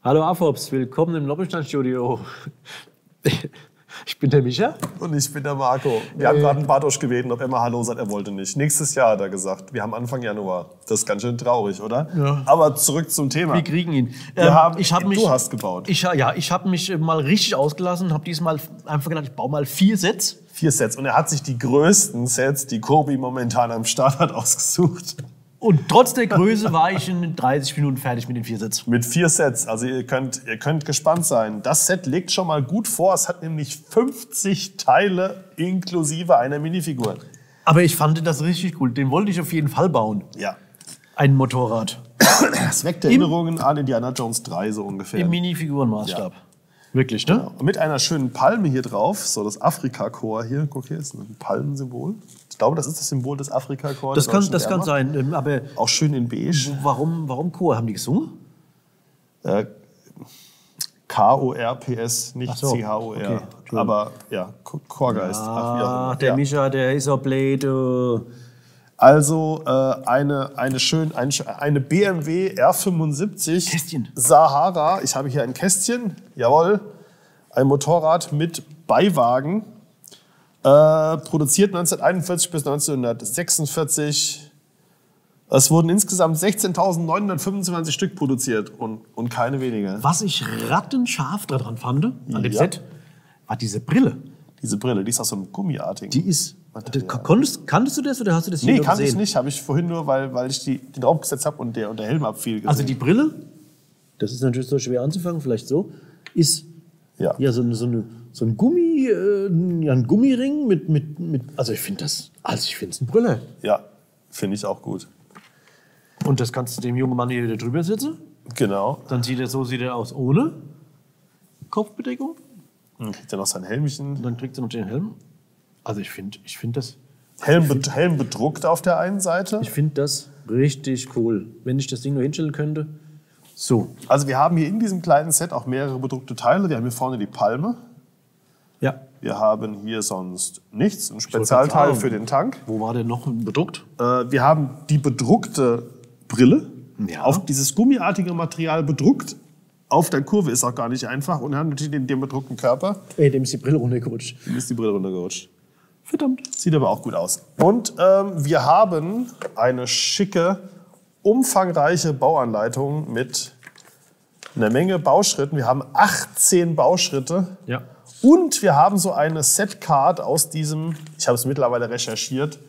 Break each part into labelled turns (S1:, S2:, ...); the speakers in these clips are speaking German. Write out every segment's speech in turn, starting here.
S1: Hallo AFOPS, willkommen im Loppelstand-Studio. Ich bin der Micha.
S2: Und ich bin der Marco. Wir haben gerade einen Bartosch gebeten, ob er mal Hallo sagt. Er wollte nicht. Nächstes Jahr hat er gesagt. Wir haben Anfang Januar. Das ist ganz schön traurig, oder?
S1: Ja.
S2: Aber zurück zum Thema.
S1: Wir kriegen ihn.
S2: Du hast gebaut.
S1: Ich habe mich mal richtig ausgelassen, habe diesmal einfach gedacht, ich baue mal 4 Sets.
S2: 4 Sets. Und er hat sich die größten Sets, die Kobi momentan am Start hat, ausgesucht.
S1: Und trotz der Größe war ich in 30 Minuten fertig mit den 4 Sets.
S2: Mit 4 Sets. Also ihr könnt gespannt sein. Das Set legt schon mal gut vor. Es hat nämlich 50 Teile inklusive einer Minifigur.
S1: Aber ich fand das richtig cool. Den wollte ich auf jeden Fall bauen.
S2: Ja.
S1: Ein Motorrad.
S2: Das weckt Erinnerungen an Indiana Jones 3 so ungefähr.
S1: Im Minifigurenmaßstab. Ja. Wirklich, ne?
S2: Genau. Und mit einer schönen Palme hier drauf. So das Afrika-Korps hier. Guck, hier ist ein Palmensymbol. Ich glaube, das ist das Symbol des Afrika-Korps.
S1: Das kann sein. Aber
S2: auch schön in beige.
S1: Warum Chor? Haben die gesungen?
S2: K-O-R-P-S, nicht
S1: so,
S2: C-H-O-R.
S1: okay.
S2: Aber ja, Chorgeist.
S1: Ah, der Micha, der ist so blöd.
S2: Also eine BMW R75
S1: Kästchen.
S2: Sahara. Ich habe hier ein Kästchen. Jawohl. Ein Motorrad mit Beiwagen. Produziert 1941 bis 1946. Es wurden insgesamt 16.925 Stück produziert und keine weniger.
S1: Was ich rattenscharf daran fand, an dem Set, war diese Brille.
S2: Diese Brille, die ist aus so einem Gummiartigen.
S1: Die ist. Kanntest du das oder hast du das hier
S2: Nee,
S1: nur
S2: kannte
S1: gesehen?
S2: ich nicht. Habe ich vorhin nur, weil ich den draufgesetzt habe und der Helm abfiel. Gesehen.
S1: Also die Brille, das ist natürlich so schwer anzufangen, vielleicht so, ist ja so ein Gummi, ein Gummiring mit. Also ich finde es eine Brille.
S2: Ja, finde ich auch gut.
S1: Und das kannst du dem jungen Mann hier drüber setzen.
S2: Genau.
S1: Dann sieht er aus ohne Kopfbedeckung.
S2: Dann kriegt er noch sein Helmchen.
S1: Und dann kriegt er noch den Helm. Also ich finde das.
S2: Helm bedruckt auf der einen Seite.
S1: Ich finde das richtig cool. Wenn ich das Ding nur hinstellen könnte. So.
S2: Also wir haben hier in diesem kleinen Set auch mehrere bedruckte Teile. Wir haben hier vorne die Palme.
S1: Ja.
S2: Wir haben hier sonst nichts. Ein Spezialteil für den Tank.
S1: Wo war der noch bedruckt?
S2: Wir haben die bedruckte Brille.
S1: Ja.
S2: Auf dieses gummiartige Material bedruckt. Auf der Kurve ist auch gar nicht einfach. Und haben natürlich den bedruckten Körper.
S1: Dem ist die Brille runtergerutscht.
S2: Dem ist die Brille runtergerutscht.
S1: Verdammt.
S2: Sieht aber auch gut aus. Und wir haben eine schicke, umfangreiche Bauanleitung mit einer Menge Bauschritten. Wir haben 18 Bauschritte.
S1: Ja.
S2: Und wir haben so eine Setcard aus diesem, ich habe es mittlerweile recherchiert,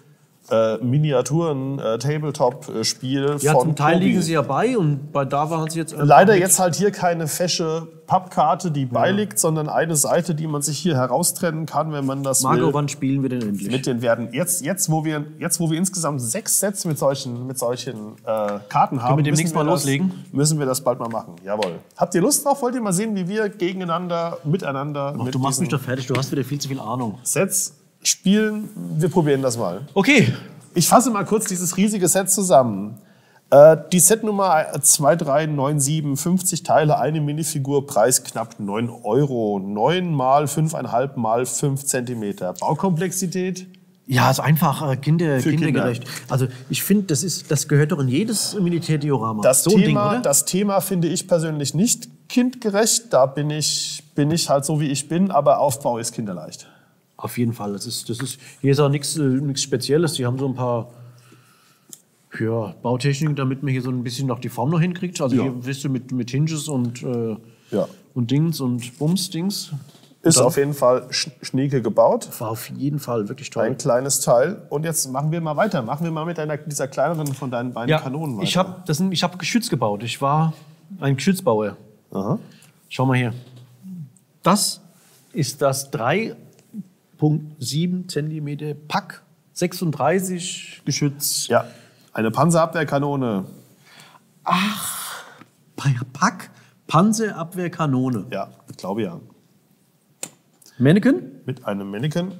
S2: Miniaturen-Tabletop-Spiel
S1: Ja,
S2: von
S1: zum Teil
S2: Kobi.
S1: liegen sie ja bei und da waren sie jetzt...
S2: Leider jetzt halt hier keine fesche Pappkarte, die beiliegt, sondern eine Seite, die man sich hier heraustrennen kann, wenn man das
S1: Marco,
S2: will.
S1: wann spielen wir denn endlich?
S2: Mit den Werten. Jetzt, wo wir insgesamt 6 Sets mit solchen Karten haben,
S1: wir demnächst mal loslegen?
S2: Müssen wir das bald mal machen. Jawohl. Habt ihr Lust drauf? Wollt ihr mal sehen, wie wir miteinander
S1: Ach,
S2: mit
S1: du machst mich
S2: diesen
S1: doch fertig, du hast wieder viel zu viel Ahnung.
S2: Sets spielen? Wir probieren das mal.
S1: Okay.
S2: Ich fasse mal kurz dieses riesige Set zusammen. Die Setnummer 2397, 50 Teile, eine Minifigur, Preis knapp 9 €. 9 mal 5,5 mal 5 cm. Baukomplexität?
S1: Ja, ist einfach kindergerecht. Also ich finde, das gehört doch in jedes Militärdiorama.
S2: Das
S1: Ding,
S2: Thema finde ich persönlich nicht kindgerecht. Da bin ich halt so, wie ich bin, aber Aufbau ist kinderleicht.
S1: Auf jeden Fall. Hier ist auch nichts Spezielles. Die haben so ein paar Bautechniken, damit man hier so ein bisschen noch die Form noch hinkriegt. Also hier wisst ihr mit Hinges und Dings und Bums-Dings.
S2: Ist auf jeden Fall schnieke gebaut.
S1: War auf jeden Fall wirklich toll.
S2: Ein kleines Teil. Und jetzt machen wir mal weiter. Machen wir mal mit dieser kleineren von deinen beiden Kanonen weiter.
S1: Ich hab Geschütz gebaut. Ich war ein Geschützbauer.
S2: Aha.
S1: Schau mal hier. Das ist das 3,7 cm Pack 36 Geschütz.
S2: Ja, eine Panzerabwehrkanone.
S1: Ach, Pack Panzerabwehrkanone.
S2: Ja, ich glaube ja.
S1: Mannequin?
S2: Mit einem Mannequin.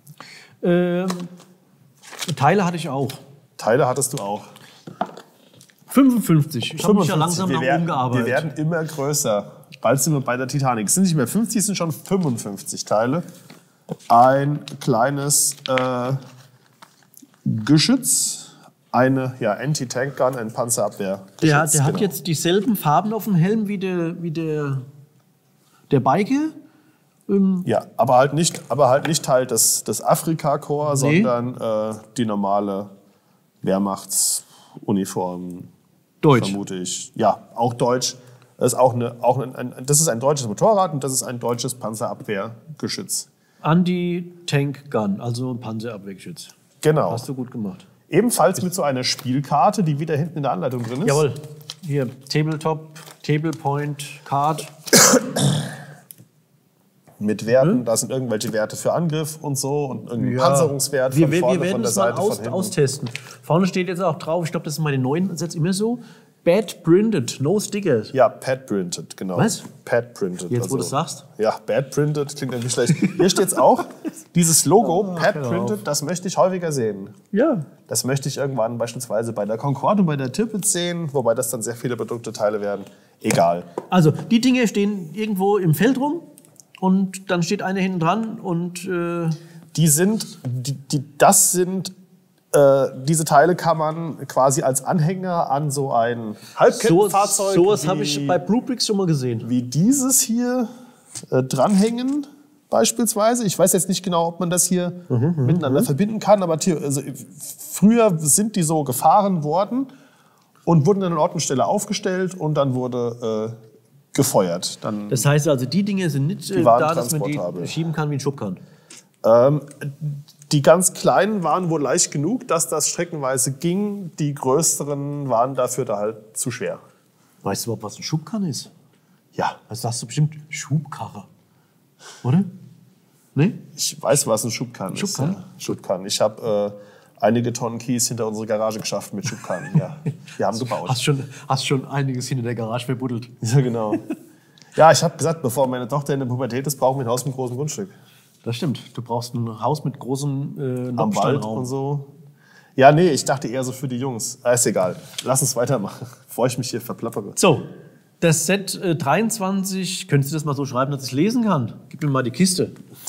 S1: Teile hatte ich auch.
S2: Teile hattest du auch.
S1: 55. Ich habe mich ja langsam nach oben gearbeitet.
S2: Wir werden immer größer. Bald sind wir bei der Titanic. Es sind nicht mehr 50, es sind schon 55 Teile. Ein kleines Geschütz, eine Anti-Tank-Gun, ein Panzerabwehr.
S1: Der hat jetzt dieselben Farben auf dem Helm wie der Biker.
S2: Ja, aber halt nicht Teil des Afrika-Korps, sondern die normale Wehrmachtsuniform.
S1: Deutsch.
S2: Vermute ich. Ja, auch deutsch. Das ist, das ist ein deutsches Motorrad und das ist ein deutsches Panzerabwehrgeschütz.
S1: Anti-Tank-Gun, also ein Panzerabwehrgeschütz.
S2: Genau.
S1: Hast du gut gemacht.
S2: Ebenfalls mit so einer Spielkarte, die wieder hinten in der Anleitung drin ist.
S1: Jawohl. Hier, Tabletop, Tablepoint, Card.
S2: Mit Werten, da sind irgendwelche Werte für Angriff und so und irgendein Panzerungswert
S1: von
S2: vorne,
S1: wir werden
S2: von der
S1: es mal
S2: Seite, von hinten.
S1: austesten. Vorne steht jetzt auch drauf, ich glaube, das ist meine neuen Sätze immer so, Bad Printed, no stickers.
S2: Ja, Pad Printed, genau.
S1: Was?
S2: Pad Printed.
S1: Jetzt, wo du es sagst?
S2: Ja, Bad Printed klingt nicht schlecht. Hier steht es auch, dieses Logo, Pad Printed, das möchte ich häufiger sehen.
S1: Ja.
S2: Das möchte ich irgendwann beispielsweise bei der Concorde und bei der Tippet sehen, wobei das dann sehr viele Produktteile werden. Egal.
S1: Also, die Dinge stehen irgendwo im Feld rum und dann steht einer hinten dran und...
S2: Diese Teile kann man quasi als Anhänger an so ein Halbkettenfahrzeug.
S1: Sowas habe ich bei Bluebricks schon mal gesehen.
S2: Wie dieses hier dranhängen beispielsweise. Ich weiß jetzt nicht genau, ob man das hier miteinander verbinden kann, aber früher sind die so gefahren worden und wurden an einer Ortenstelle aufgestellt und dann wurde gefeuert.
S1: Das heißt also, die Dinge sind nicht da, dass man die schieben kann wie ein Schubkarren?
S2: Die ganz kleinen waren wohl leicht genug, dass das streckenweise ging. Die größeren waren dafür da halt zu schwer.
S1: Weißt du überhaupt, was ein Schubkarren ist?
S2: Ja.
S1: Also sagst du bestimmt Schubkarre, oder? Nee?
S2: Ich weiß, was ein Schubkarren ist. Ja. Schubkarren. Ich habe einige Tonnen Kies hinter unsere Garage geschafft mit Schubkarren. Ja. Wir haben gebaut.
S1: Hast schon einiges hinter der Garage verbuddelt.
S2: Ja, genau. Ja, ich habe gesagt, bevor meine Tochter in der Pubertät ist, brauchen wir ein Haus mit großem Grundstück.
S1: Das stimmt. Du brauchst ein Haus mit großem
S2: am Wald und so. Ja, nee, ich dachte eher so für die Jungs. Ist egal. Lass uns weitermachen, bevor ich mich hier verplappere.
S1: So, das Set 23, könntest du das mal so schreiben, dass ich lesen kann? Gib mir mal die Kiste.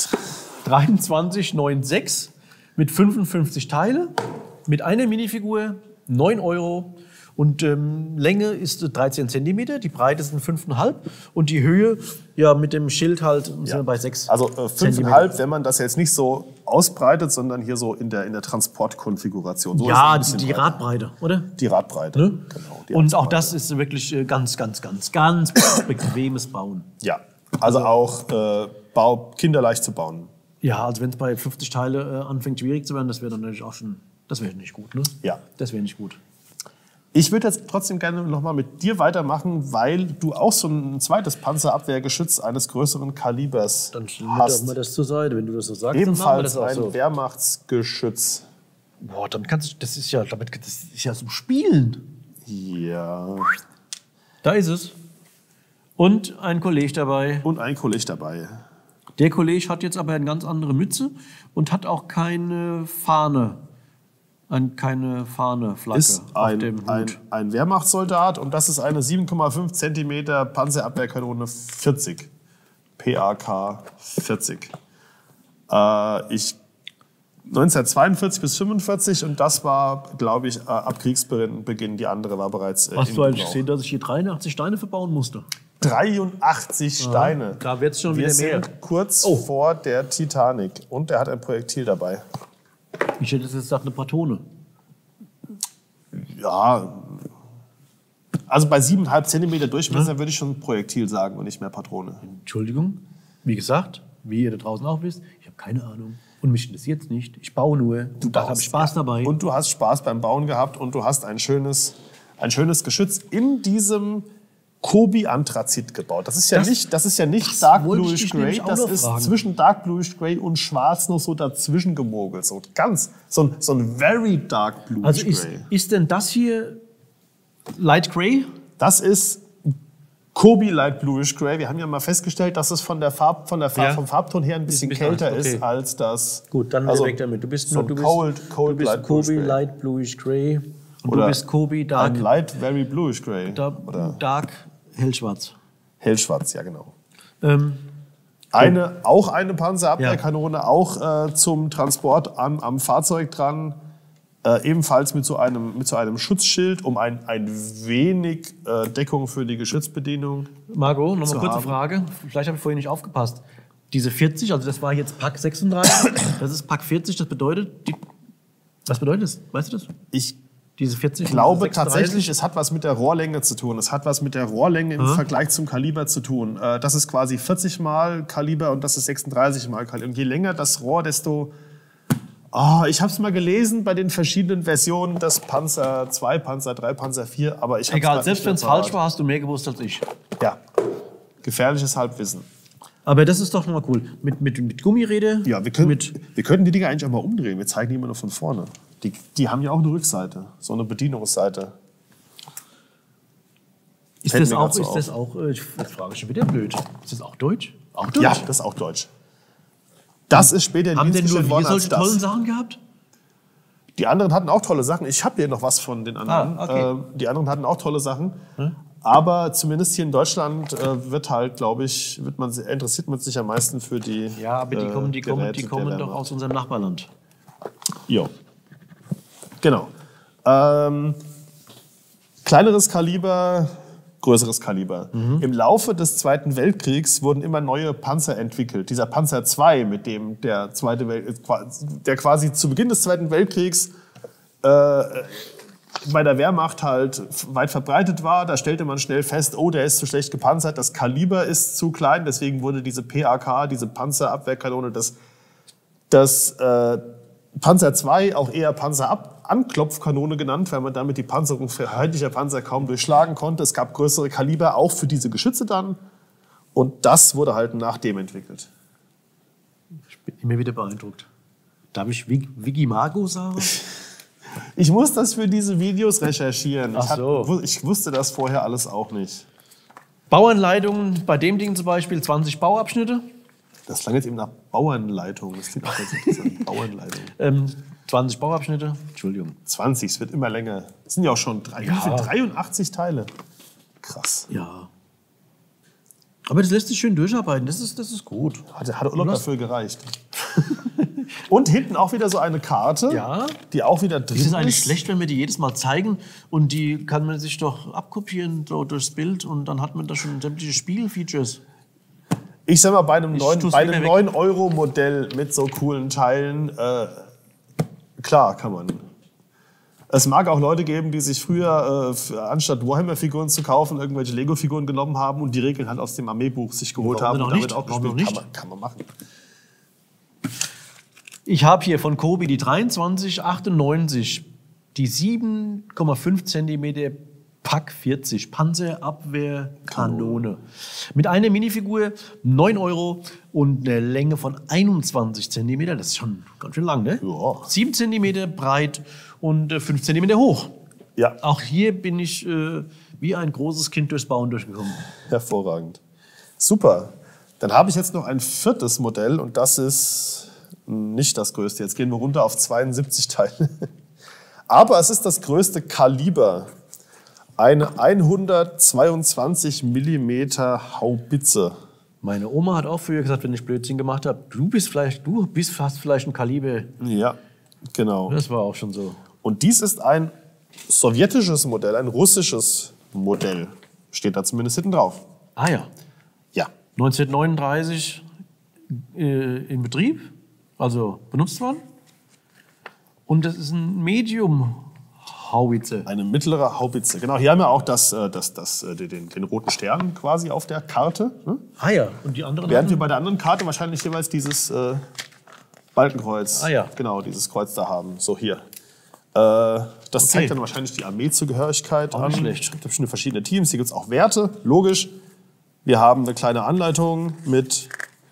S1: 23,96 mit 55 Teile, mit einer Minifigur, 9 €. Und Länge ist 13 cm, die Breite sind 5,5 und die Höhe mit dem Schild halt sind wir bei 6
S2: Also 5,5, wenn man das jetzt nicht so ausbreitet, sondern hier so in der Transportkonfiguration. So
S1: die Radbreite, oder?
S2: Die Radbreite,
S1: ne?
S2: Genau.
S1: Und auch das ist wirklich ganz bequemes Bauen.
S2: Ja, also auch kinderleicht zu bauen.
S1: Ja, also wenn es bei 50 Teile anfängt schwierig zu werden, das wäre dann natürlich auch schon, das wäre nicht gut, ne?
S2: Ja.
S1: Das wäre nicht gut.
S2: Ich würde jetzt trotzdem gerne noch mal mit dir weitermachen, weil du auch so ein zweites Panzerabwehrgeschütz eines größeren Kalibers
S1: dann hast. Dann mal das zur Seite, wenn du das so sagst.
S2: Ebenfalls
S1: dann
S2: ein Wehrmachtsgeschütz.
S1: Boah, dann kannst du, das ist ja zum Spielen.
S2: Ja.
S1: Da ist es. Und ein Kollege dabei. Der Kollege hat jetzt aber eine ganz andere Mütze und hat auch keine Fahne. Keine Flagge
S2: ist
S1: auf dem Hut.
S2: Ein Wehrmachtssoldat und das ist eine 7,5 cm Panzerabwehrkanone 40. PAK 40. 1942 bis 1945 und das war, glaube ich, ab Kriegsbeginn. Die andere war bereits
S1: Hast du eigentlich gesehen, dass ich hier 83 Steine verbauen musste?
S2: 83 Steine.
S1: Da wird es schon
S2: Wir
S1: wieder mehr.
S2: sind kurz vor der Titanic und er hat ein Projektil dabei.
S1: Ich hätte jetzt gesagt, eine Patrone.
S2: Ja, also bei 7,5 cm Durchmesser würde ich schon Projektil sagen und nicht mehr Patrone.
S1: Entschuldigung, wie gesagt, wie ihr da draußen auch wisst, ich habe keine Ahnung und mich interessiert es nicht. Ich baue nur, da habe ich Spaß dabei.
S2: Und du hast Spaß beim Bauen gehabt und du hast ein schönes Geschütz in diesem Kobi-Anthrazit gebaut. Das ist ja nicht Dark Bluish Grey, das ist zwischen Dark Bluish Grey und Schwarz noch so dazwischen gemogelt. So ein very Dark Bluish Grey.
S1: Also ist denn das hier Light Grey?
S2: Das ist Kobi Light Bluish Grey. Wir haben ja mal festgestellt, dass es vom Farbton her ein bisschen kälter ist als das.
S1: Gut, dann weg damit. Du bist
S2: Kobi
S1: Light Bluish Grey. Und du bist Kobi Dark.
S2: Ein Light Very Bluish Grey.
S1: Dark Hellschwarz.
S2: Hellschwarz, ja genau. Auch eine Panzerabwehrkanone, auch zum Transport am Fahrzeug dran. Ebenfalls mit so einem Schutzschild, um ein wenig Deckung für die Geschützbedienung.
S1: Marco, noch eine kurze Frage. Vielleicht habe ich vorhin nicht aufgepasst. Diese 40, also das war jetzt Pack 36, das ist Pack 40, das bedeutet, was bedeutet das? Weißt du das? Diese 40.
S2: Ich glaube tatsächlich, es hat was mit der Rohrlänge zu tun. Es hat was mit der Rohrlänge im Vergleich zum Kaliber zu tun. Das ist quasi 40 mal Kaliber und das ist 36 mal Kaliber. Und je länger das Rohr, desto... ich habe es mal gelesen bei den verschiedenen Versionen des Panzer 2, Panzer 3, Panzer 4, aber ich habe
S1: egal, selbst wenn es falsch war, hast du mehr gewusst als ich.
S2: Ja, gefährliches Halbwissen.
S1: Aber das ist doch schon mal cool. Mit Gummirede?
S2: Ja, wir könnten die Dinger eigentlich auch mal umdrehen. Wir zeigen die immer nur von vorne. Die haben ja auch eine Rückseite, so eine Bedienungsseite.
S1: Ist das auch, ich frage schon wieder blöd, ist das auch Deutsch?
S2: Auch Deutsch? Ja, das ist auch Deutsch. Das ist später in Dienst gestellt worden als das.
S1: Haben denn nur solche tollen Sachen gehabt?
S2: Die anderen hatten auch tolle Sachen. Ich habe hier noch was von den anderen.
S1: Okay.
S2: Die anderen hatten auch tolle Sachen. Aber zumindest hier in Deutschland interessiert man sich am meisten für die.
S1: Ja, aber die kommen doch aus unserem Nachbarland.
S2: Jo. Genau. Kleineres Kaliber, größeres Kaliber. Im Laufe des Zweiten Weltkriegs wurden immer neue Panzer entwickelt. Dieser Panzer II, mit dem der quasi zu Beginn des Zweiten Weltkriegs bei der Wehrmacht halt weit verbreitet war. Da stellte man schnell fest, der ist zu schlecht gepanzert, das Kaliber ist zu klein. Deswegen wurde diese PAK, diese Panzerabwehrkanone, das Panzer II auch eher Panzeranklopfkanone genannt, weil man damit die Panzerung feindlicher Panzer kaum durchschlagen konnte. Es gab größere Kaliber auch für diese Geschütze dann. Und das wurde halt nach dem entwickelt.
S1: Ich bin immer wieder beeindruckt. Darf ich Vicky Margo sagen?
S2: Ich muss das für diese Videos recherchieren.
S1: Ach so.
S2: Ich wusste das vorher alles auch nicht.
S1: Bauanleitungen, bei dem Ding zum Beispiel 20 Bauabschnitte.
S2: Das klang jetzt eben nach Bauernleitung. Das klingt auch ganz interessant. Bauernleitung.
S1: 20 Bauabschnitte. Entschuldigung.
S2: 20, es wird immer länger. Es sind ja auch schon 83 Teile. Krass.
S1: Ja. Aber das lässt sich schön durcharbeiten. Das ist gut.
S2: Hat Urlaub dafür gereicht. Und hinten auch wieder so eine Karte, die auch wieder drin ist.
S1: Ist es eigentlich schlecht, wenn wir die jedes Mal zeigen und die kann man sich doch abkopieren so durchs Bild und dann hat man da schon sämtliche Spielfeatures.
S2: Ich sag mal, bei einem 9-Euro-Modell mit so coolen Teilen, klar kann man. Es mag auch Leute geben, die sich früher, anstatt Warhammer-Figuren zu kaufen, irgendwelche Lego-Figuren genommen haben und die Regeln halt aus dem Armeebuch sich geholt haben und damit auch gespielt. Kann man machen.
S1: Ich habe hier von Kobi die 2398, die 7,5 cm Pack 40, Panzerabwehrkanone. Mit einer Minifigur, 9 Euro und eine Länge von 21 cm. Das ist schon ganz schön lang, ne?
S2: Ja.
S1: 7 cm breit und 5 cm hoch.
S2: Ja.
S1: Auch hier bin ich wie ein großes Kind durchs Bauen durchgekommen.
S2: Hervorragend. Super. Dann habe ich jetzt noch ein viertes Modell und das ist nicht das größte. Jetzt gehen wir runter auf 72 Teile. Aber es ist das größte Kaliber. Eine 122 mm Haubitze.
S1: Meine Oma hat auch früher gesagt, wenn ich Blödsinn gemacht habe, du hast vielleicht ein Kaliber.
S2: Ja, genau.
S1: Das war auch schon so.
S2: Und dies ist ein sowjetisches Modell, ein russisches Modell. Steht da zumindest hinten drauf.
S1: Ah ja.
S2: Ja.
S1: 1939 in Betrieb, also benutzt worden. Und das ist ein Medium-Haubitze.
S2: Eine mittlere Haubitze. Genau, hier haben wir auch den roten Stern quasi auf der Karte. Ne?
S1: Ah ja, und die anderen?
S2: Während wir bei der anderen Karte wahrscheinlich jeweils dieses Balkenkreuz, genau, dieses Kreuz da haben. So hier. Das zeigt dann wahrscheinlich die Armeezugehörigkeit an.
S1: Nicht schlecht.
S2: Es gibt bestimmt verschiedene Teams, hier gibt es auch Werte, logisch. Wir haben eine kleine Anleitung mit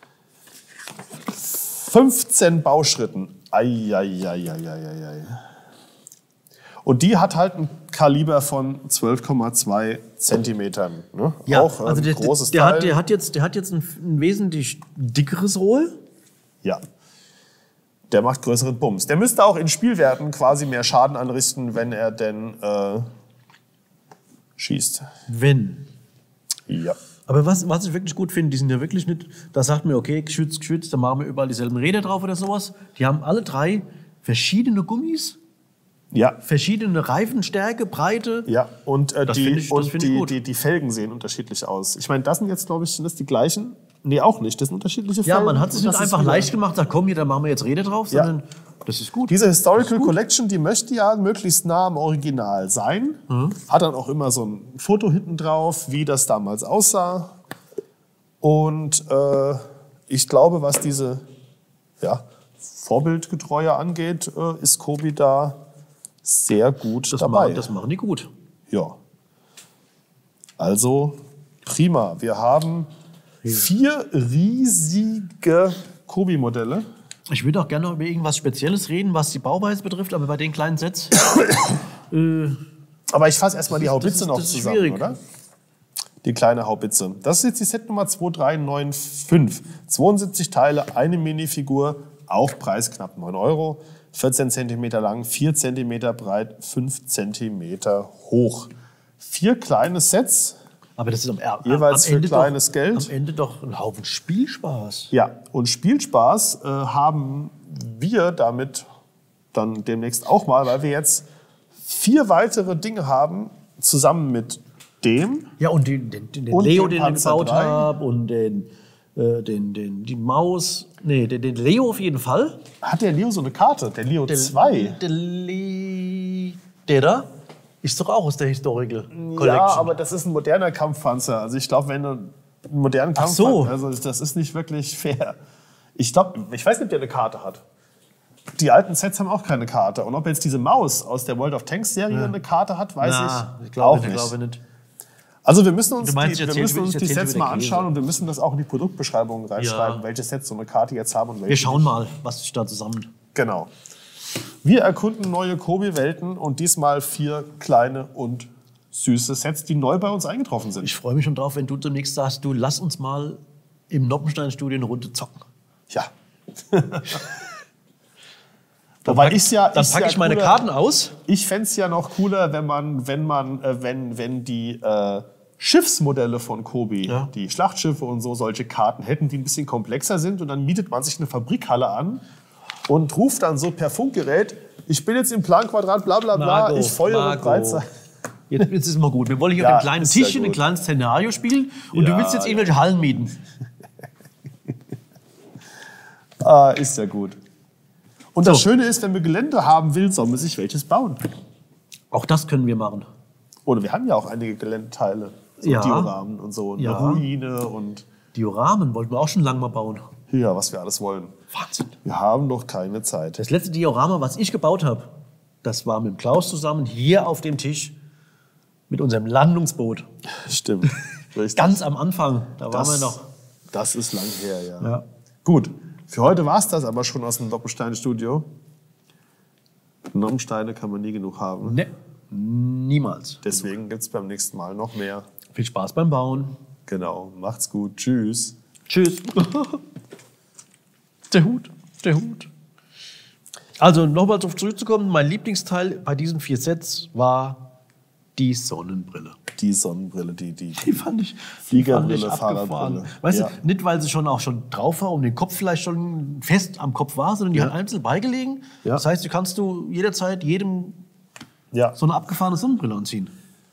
S2: 15 Bauschritten. Eieieiei. Und die hat halt ein Kaliber von 12,2 Zentimetern. Ne?
S1: Ja,
S2: auch
S1: also
S2: großes Teil.
S1: Der hat jetzt ein wesentlich dickeres Rohr.
S2: Ja. Der macht größeren Bums. Der müsste auch in Spielwerten quasi mehr Schaden anrichten, wenn er denn schießt.
S1: Wenn.
S2: Ja.
S1: Aber was ich wirklich gut finde, die sind ja wirklich nicht, da sagt mir, okay, geschützt, da machen wir überall dieselben Räder drauf oder sowas. Die haben alle drei verschiedene Gummis.
S2: Ja.
S1: Verschiedene Reifenstärke, Breite.
S2: Ja, und,
S1: gut.
S2: die Felgen sehen unterschiedlich aus. Ich meine, das sind jetzt, glaube ich, sind das die gleichen? Nee, auch nicht. Das sind unterschiedliche Felgen.
S1: Ja, man hat es nicht einfach leicht gemacht, sagt, komm hier, da machen wir jetzt Rede drauf, sondern das ist gut.
S2: Diese Historical Collection, die möchte ja möglichst nah am Original sein. Hat dann auch immer so ein Foto hinten drauf, wie das damals aussah. Und ich glaube, was diese Vorbildgetreue angeht, ist Kobi da sehr gut dabei.
S1: Das machen die gut.
S2: Ja. Also prima. Wir haben 4 riesige Kobi-Modelle.
S1: Ich würde auch gerne noch über irgendwas Spezielles reden, was die Bauweise betrifft, aber bei den kleinen Sets.
S2: Aber ich fasse erstmal die Haubitze noch zusammen,
S1: schwierig.
S2: oder? Die kleine Haubitze. Das ist jetzt die Setnummer 2395. 72 Teile, eine Minifigur, auch Preis knapp 9 €. 14 cm lang, 4 cm breit, 5 cm hoch. 4 kleine Sets.
S1: Aber das ist
S2: jeweils für kleines Geld.
S1: Am Ende doch ein Haufen Spielspaß.
S2: Ja, und Spielspaß haben wir damit dann demnächst auch mal, weil wir jetzt 4 weitere Dinge haben, zusammen mit dem.
S1: Ja, und den Leo, den ich gebaut habe, und die Maus. Nee, den Leo auf jeden Fall.
S2: Hat der Leo so eine Karte? Der Leo 2?
S1: Der da? Ist doch auch aus der Historical Collection.
S2: Ja, aber das ist ein moderner Kampfpanzer. Also ich glaube, wenn du einen modernen Kampfpanzer... Also das ist nicht wirklich fair. Ich weiß nicht, ob der eine Karte hat. Die alten Sets haben auch keine Karte. Und ob jetzt diese Maus aus der World of Tanks Serie eine Karte hat, weiß ich auch nicht. Ich glaube nicht. Also wir müssen uns die Sets mal anschauen und wir müssen das auch in die Produktbeschreibung reinschreiben, welche Sets so eine Karte jetzt haben und welche
S1: wir schauen mal, was sich da zusammen...
S2: Genau. Wir erkunden neue Kobi-Welten und diesmal 4 kleine und süße Sets, die neu bei uns eingetroffen sind.
S1: Ich freue mich schon drauf, wenn du demnächst sagst, du lass uns mal im Noppenstein-Studio eine Runde zocken.
S2: Ja. Dann packe ich
S1: meine Karten aus.
S2: Ich fände es ja noch cooler, wenn die Schiffsmodelle von Kobi, die Schlachtschiffe und so, solche Karten hätten, die ein bisschen komplexer sind. Und dann mietet man sich eine Fabrikhalle an und ruft dann so per Funkgerät, ich bin jetzt im Planquadrat, bla bla bla, ich feuere Freizeit.
S1: Jetzt ist es mal gut. Wir wollen hier auf dem kleinen Tischchen ein kleines Szenario spielen und du willst jetzt irgendwelche Hallen mieten.
S2: Ist ja gut. Und das Schöne ist, wenn wir Gelände haben will, soll man sich welches bauen.
S1: Auch das können wir machen.
S2: Oder wir haben ja auch einige Geländeteile. So Dioramen und so, eine Ruine und...
S1: Dioramen wollten wir auch schon lange mal bauen.
S2: Ja, was wir alles wollen.
S1: Wahnsinn.
S2: Wir haben noch keine Zeit.
S1: Das letzte Diorama, was ich gebaut habe, das war mit dem Klaus zusammen hier auf dem Tisch mit unserem Landungsboot.
S2: Stimmt.
S1: Ganz am Anfang, da waren wir noch.
S2: Das ist lang her, ja. Gut, für heute war es das aber schon aus dem Noppenstein-Studio. Noppensteine kann man nie genug haben.
S1: Ne, niemals.
S2: Deswegen gibt es beim nächsten Mal noch mehr.
S1: Viel Spaß beim Bauen.
S2: Genau, macht's gut. Tschüss.
S1: Tschüss. Der Hut. Also nochmal darauf zurückzukommen, mein Lieblingsteil bei diesen 4 Sets war die Sonnenbrille.
S2: Die Sonnenbrille, die
S1: fand ich
S2: Fliegerbrille, Fahrerbrille.
S1: Weißt du, nicht weil sie schon drauf war und den Kopf vielleicht schon fest am Kopf war, sondern die hat einzeln beigelegen. Ja. Das heißt, du kannst jederzeit jedem so eine abgefahrene Sonnenbrille anziehen.